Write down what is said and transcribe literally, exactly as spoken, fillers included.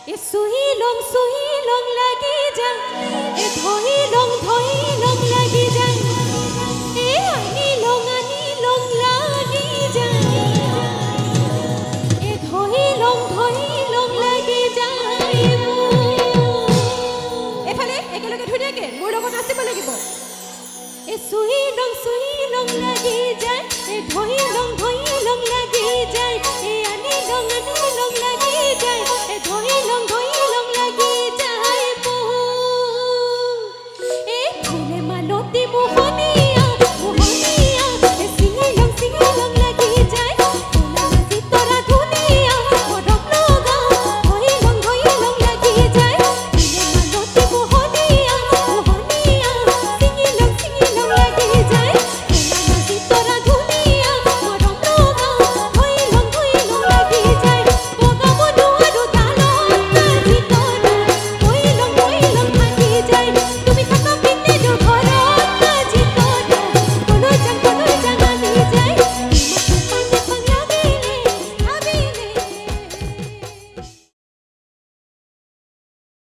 এ সুহি লং সুহি লং লাগি যায় এ ধই লং ধই লং লাগি যায় এ আনি লং আনি লং লাগি যায় এ ধই লং ধই লং লাগি যায় এফালে একেলগে ধুনীয়াকে মোৰ লগত নাচিব লাগিব এ সুহি লং সুহি লং লাগি যায় এ ধই লং ধই লং লাগি যায় এ আনি লং আনি